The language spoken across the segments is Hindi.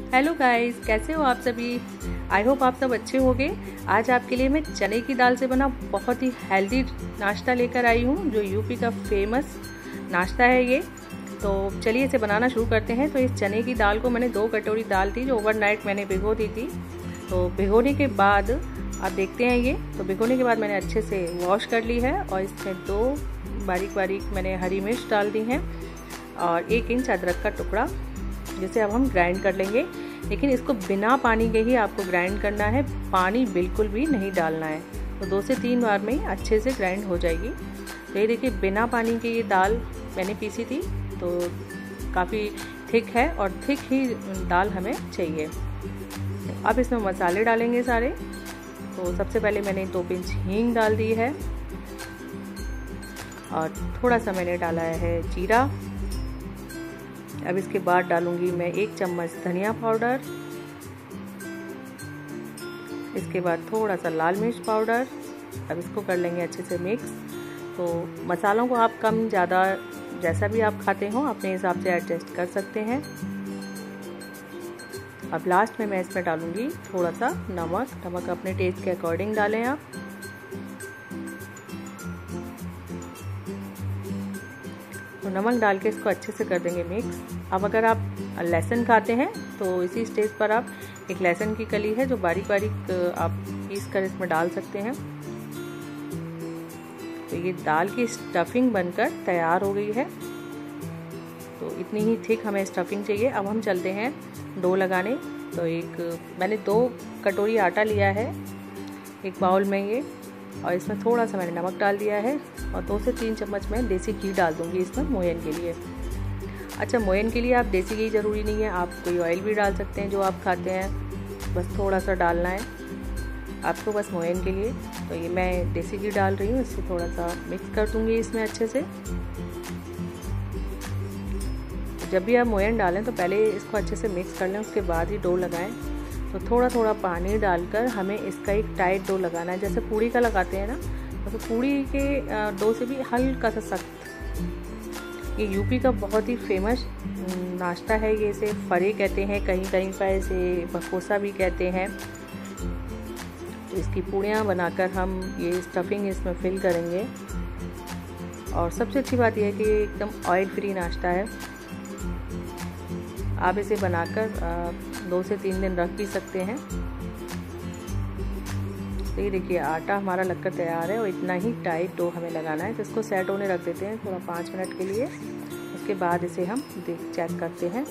हेलो गाइस, कैसे हो आप सभी। आई होप आप सब अच्छे होंगे। आज आपके लिए मैं चने की दाल से बना बहुत ही हेल्दी नाश्ता लेकर आई हूँ, जो यूपी का फेमस नाश्ता है ये। तो चलिए इसे बनाना शुरू करते हैं। तो इस चने की दाल को मैंने 2 कटोरी दाल थी, जो ओवरनाइट मैंने भिगो दी थी। तो भिगोने के बाद आप देखते हैं ये, तो भिगोने के बाद मैंने अच्छे से वॉश कर ली है और इसमें 2 बारीक बारीक मैंने हरी मिर्च डाल दी हैं और 1 इंच अदरक का टुकड़ा, जिसे अब हम ग्राइंड कर लेंगे। लेकिन इसको बिना पानी के ही आपको ग्राइंड करना है, पानी बिल्कुल भी नहीं डालना है। तो 2 से 3 बार में ही अच्छे से ग्राइंड हो जाएगी। तो ये देखिए, बिना पानी के ये दाल मैंने पीसी थी, तो काफ़ी थिक है और थिक ही दाल हमें चाहिए। अब इसमें मसाले डालेंगे सारे। तो सबसे पहले मैंने 2 पिंच हींग डाल दी है और थोड़ा सा मैंने डाला है जीरा। अब इसके बाद डालूंगी मैं 1 चम्मच धनिया पाउडर। इसके बाद थोड़ा सा लाल मिर्च पाउडर। अब इसको कर लेंगे अच्छे से मिक्स। तो मसालों को आप कम ज़्यादा जैसा भी आप खाते हो अपने हिसाब से एडजस्ट कर सकते हैं। अब लास्ट में मैं इसमें डालूंगी थोड़ा सा नमक अपने टेस्ट के अकॉर्डिंग डालें आप। तो नमक डाल के इसको अच्छे से कर देंगे मिक्स। अब अगर आप लहसुन खाते हैं तो इसी स्टेज पर आप एक लहसुन की कली है जो बारीक बारीक आप पीस कर इसमें डाल सकते हैं। तो ये दाल की स्टफिंग बनकर तैयार हो गई है। तो इतनी ही थिक हमें स्टफिंग चाहिए। अब हम चलते हैं डो लगाने। तो मैंने 2 कटोरी आटा लिया है एक बाउल में ये, और इसमें थोड़ा सा मैंने नमक डाल दिया है और 2 से 3 चम्मच मैं देसी घी डाल दूंगी इसमें मोयन के लिए। अच्छा, मोयन के लिए आप देसी घी ज़रूरी नहीं है, आप कोई ऑयल भी डाल सकते हैं जो आप खाते हैं, बस थोड़ा सा डालना है आपको बस मोयन के लिए। तो ये मैं देसी घी डाल रही हूँ, इससे थोड़ा सा मिक्स कर दूंगी इसमें अच्छे से। जब भी आप मोयन डालें तो पहले इसको अच्छे से मिक्स कर लें, उसके बाद ही डो लगाएं। तो थोड़ा थोड़ा पानी डालकर हमें इसका एक टाइट डो लगाना है, जैसे पूड़ी का लगाते हैं ना, तो पूड़ी के डो से भी हल्का सा सख्त। ये यूपी का बहुत ही फेमस नाश्ता है। ये इसे फरे कहते हैं, कहीं कहीं पर इसे बकोसा भी कहते हैं। तो इसकी पूड़ियाँ बनाकर हम ये स्टफिंग इसमें फिल करेंगे। और सबसे अच्छी बात यह है कि ये एकदम ऑयल फ्री नाश्ता है। आप इसे बनाकर 2 से 3 दिन रख भी सकते हैं। तो ये देखिए, आटा हमारा लगकर तैयार है और इतना ही टाइट डो हमें लगाना है। तो इसको सेट होने रख देते हैं थोड़ा 5 मिनट के लिए। उसके बाद इसे हम चेक करते हैं।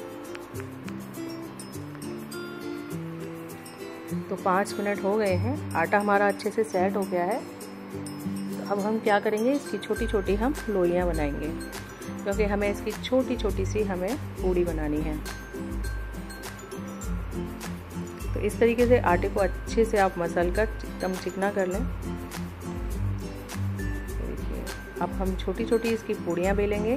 तो 5 मिनट हो गए हैं, आटा हमारा अच्छे से सेट हो गया है। तो अब हम क्या करेंगे, इसकी छोटी छोटी हम लोइयाँ बनाएंगे, क्योंकि हमें इसकी छोटी छोटी सी हमें पूड़ी बनानी है। तो इस तरीके से आटे को अच्छे से आप मसल कर एकदम चिकना कर लें। देखिए, अब हम छोटी छोटी इसकी पूड़ियाँ बेलेंगे।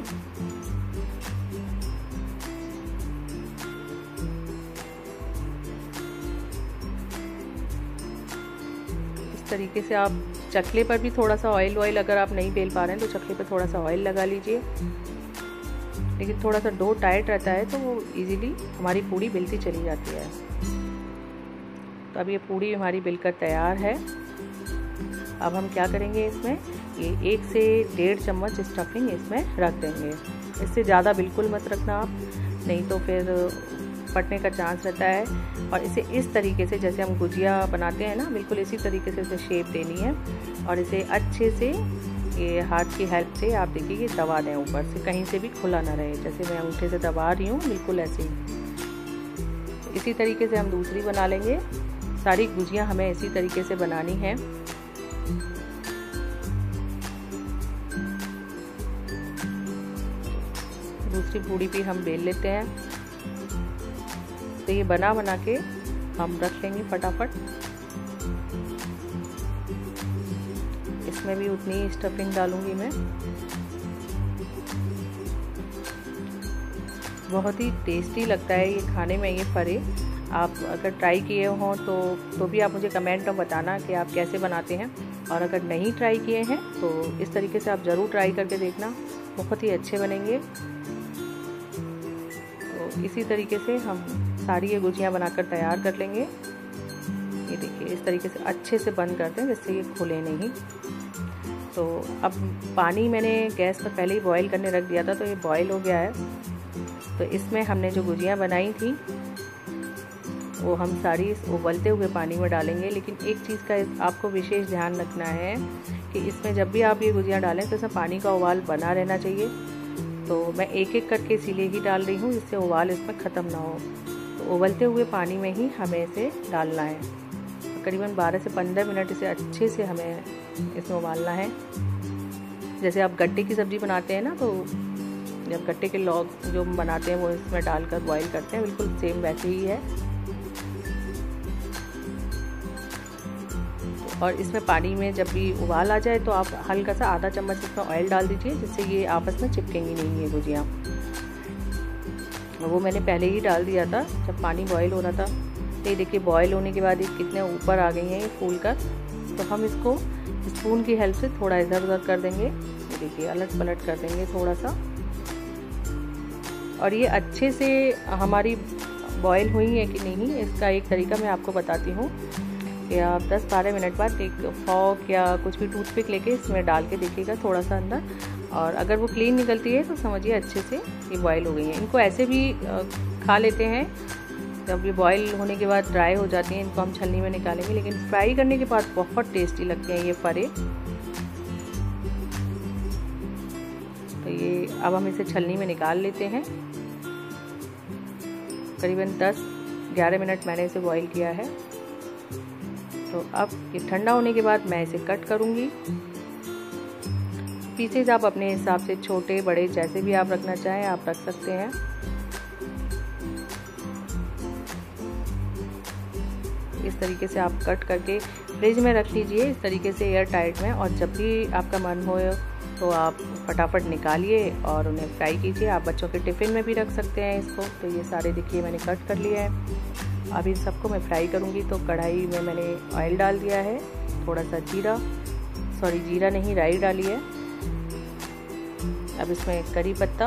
इस तरीके से आप चकले पर भी थोड़ा सा ऑयल अगर आप नहीं बेल पा रहे हैं तो चकले पर थोड़ा सा ऑयल लगा लीजिए। लेकिन थोड़ा सा डो टाइट रहता है तो वो इजीली हमारी पूड़ी बेलती चली जाती है। तो अब ये पूड़ी हमारी बेलकर तैयार है। अब हम क्या करेंगे, इसमें ये 1 से 1.5 चम्मच स्टफिंग इसमें रख देंगे। इससे ज़्यादा बिल्कुल मत रखना आप, नहीं तो फिर फटने का चांस रहता है। और इसे इस तरीके से जैसे हम गुजिया बनाते हैं ना, बिल्कुल इसी तरीके से इसे शेप देनी है। और इसे अच्छे से ये हाथ की हेल्प से आप देखिए कि दबा दें, ऊपर से कहीं से भी खुला ना रहे। जैसे मैं अंगूठे से दबा रही हूँ, बिल्कुल ऐसे ही। इसी तरीके से हम दूसरी बना लेंगे। सारी गुजियाँ हमें इसी तरीके से बनानी है। दूसरी पूड़ी भी हम बेल लेते हैं। तो ये बना के हम रख लेंगे फटाफट। इसमें भी उतनी स्टफिंग डालूंगी मैं। बहुत ही टेस्टी लगता है ये खाने में ये फरे। आप अगर ट्राई किए हों तो भी आप मुझे कमेंट में बताना कि आप कैसे बनाते हैं। और अगर नहीं ट्राई किए हैं तो इस तरीके से आप ज़रूर ट्राई करके देखना, बहुत ही अच्छे बनेंगे। तो इसी तरीके से हम सारी ये गुजियाँ बनाकर तैयार कर लेंगे। ये देखिए इस तरीके से अच्छे से बंद करते हैं जिससे ये खुले नहीं। तो अब पानी मैंने गैस पर पहले ही बॉईल करने रख दिया था, तो ये बॉईल हो गया है। तो इसमें हमने जो गुजियाँ बनाई थी वो हम सारी इस उबलते हुए पानी में डालेंगे। लेकिन एक चीज़ का आपको विशेष ध्यान रखना है कि इसमें जब भी आप ये गुजियाँ डालें तो इसमें पानी का उबाल बना रहना चाहिए। तो मैं एक एक करके इसीलिए ही डाल रही हूँ जिससे उबाल इसमें ख़त्म ना हो। तो उबलते हुए पानी में ही हमें इसे डालना है। करीबन 12 से 15 मिनट इसे अच्छे से हमें इसमें उबालना है। जैसे आप गट्टे की सब्ज़ी बनाते हैं ना, तो जब गट्टे के लौग जो बनाते हैं वो इसमें डालकर बॉईल करते हैं, बिल्कुल सेम वैसे ही है। और इसमें पानी में जब भी उबाल आ जाए तो आप हल्का सा आधा चम्मच इसमें ऑयल डाल दीजिए, जिससे ये आपस में चिपकेंगी नहीं है गुजियाँ। वो मैंने पहले ही डाल दिया था जब पानी बॉईल हो रहा था। तो ये देखिए बॉईल होने के बाद ये कितने ऊपर आ गई हैं ये फूल कर। तो हम इसको स्पून की हेल्प से थोड़ा इधर उधर कर देंगे। ये देखिए अलट पलट कर देंगे थोड़ा सा। और ये अच्छे से हमारी बॉईल हुई है कि नहीं, इसका एक तरीका मैं आपको बताती हूँ कि आप 10-12 मिनट बाद एक फॉक या कुछ भी टूथपिक लेके इसमें डाल के देखिएगा थोड़ा सा अंदर, और अगर वो क्लीन निकलती है तो समझिए अच्छे से ये बॉईल हो गई हैं। इनको ऐसे भी खा लेते हैं, जब ये बॉईल होने के बाद ड्राई हो जाती हैं इनको हम छलनी में निकालेंगे, लेकिन फ्राई करने के बाद बहुत टेस्टी लगते हैं ये फरे। तो ये अब हम इसे छलनी में निकाल लेते हैं। करीबन 10-11 मिनट मैंने इसे बॉईल किया है। तो अब ये ठंडा होने के बाद मैं इसे कट करूँगी। पीसेज आप अपने हिसाब से छोटे बड़े जैसे भी आप रखना चाहें आप रख सकते हैं। इस तरीके से आप कट करके फ्रिज में रख लीजिए, इस तरीके से एयर टाइट में। और जब भी आपका मन हो तो आप फटाफट निकालिए और उन्हें फ्राई कीजिए। आप बच्चों के टिफ़िन में भी रख सकते हैं इसको। तो ये सारे देखिए मैंने कट कर लिए हैं। अब इन सबको मैं फ्राई करूँगी। तो कढ़ाई में मैंने ऑयल डाल दिया है, थोड़ा सा जीरा नहीं राई डाली है। अब इसमें करी पत्ता,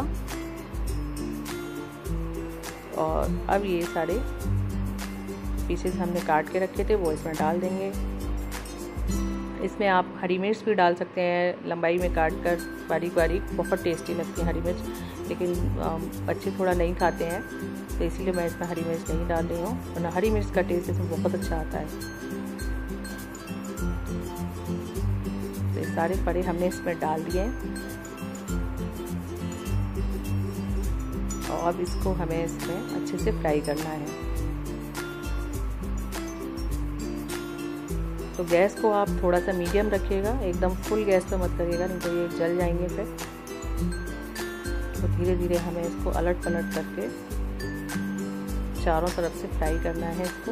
और अब ये सारे पीसेस हमने काट के रखे थे वो इसमें डाल देंगे। इसमें आप हरी मिर्च भी डाल सकते हैं लंबाई में काट कर बारीक बारीक, बहुत टेस्टी लगती है हरी मिर्च। लेकिन बच्चे थोड़ा नहीं खाते हैं तो इसीलिए मैं इसमें हरी मिर्च नहीं डाल रही हूँ, वरना हरी मिर्च का टेस्ट इसमें बहुत अच्छा आता है। तो ये सारे फरे हमने इसमें डाल दिए हैं और अब इसको हमें इसमें अच्छे से फ्राई करना है। तो गैस को आप थोड़ा सा मीडियम रखिएगा, एकदम फुल गैस पे मत करिएगा, नहीं तो ये जल जाएंगे फिर। तो धीरे धीरे हमें इसको अलट पलट करके चारों तरफ से फ्राई करना है इसको।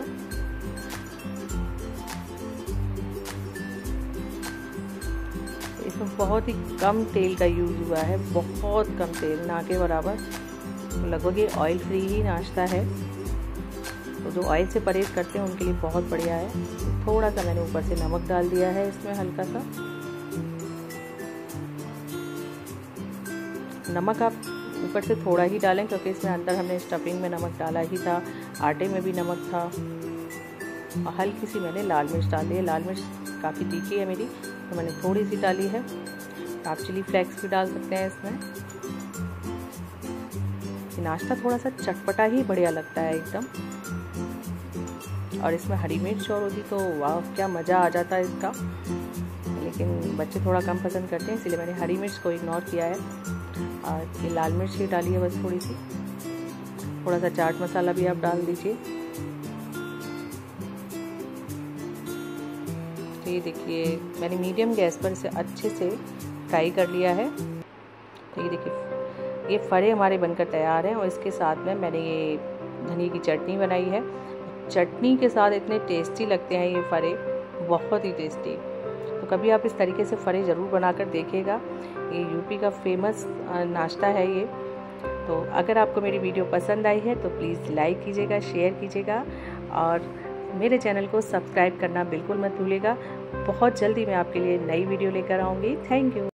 इसमें बहुत ही कम तेल का यूज़ हुआ है, बहुत कम तेल, ना के बराबर। तो लगभग ये ऑयल फ्री ही नाश्ता है। तो जो ऑयल से परहेज करते हैं उनके लिए बहुत बढ़िया है। थोड़ा सा मैंने ऊपर से नमक डाल दिया है इसमें, हल्का सा नमक आप ऊपर से थोड़ा ही डालें, क्योंकि इसमें अंदर हमने स्टफिंग में नमक डाला ही था, आटे में भी नमक था। और हल्की सी मैंने लाल मिर्च डाल दी है। लाल मिर्च काफ़ी तीखी है मेरी, तो मैंने थोड़ी सी डाली है। आप चिली फ्लेक्स भी डाल सकते हैं इसमें। नाश्ता थोड़ा सा चटपटा ही बढ़िया लगता है एकदम। और इसमें हरी मिर्च और होती तो वाह क्या मज़ा आ जाता है इसका। लेकिन बच्चे थोड़ा कम पसंद करते हैं, इसलिए मैंने हरी मिर्च को इग्नोर किया है और ये लाल मिर्च ही डाली है बस थोड़ी सी। थोड़ा सा चाट मसाला भी आप डाल दीजिए। तो ये देखिए मैंने मीडियम गैस पर इसे अच्छे से फ्राई कर लिया है। तो ये देखिए ये फरे हमारे बनकर तैयार हैं। और इसके साथ में मैंने ये धनिया की चटनी बनाई है। चटनी के साथ इतने टेस्टी लगते हैं ये फरे, बहुत ही टेस्टी। तो कभी आप इस तरीके से फरे ज़रूर बनाकर देखिएगा। ये यूपी का फेमस नाश्ता है ये। तो अगर आपको मेरी वीडियो पसंद आई है तो प्लीज़ लाइक कीजिएगा, शेयर कीजिएगा और मेरे चैनल को सब्सक्राइब करना बिल्कुल मत भूलिएगा। बहुत जल्दी मैं आपके लिए नई वीडियो लेकर आऊँगी। Thank you.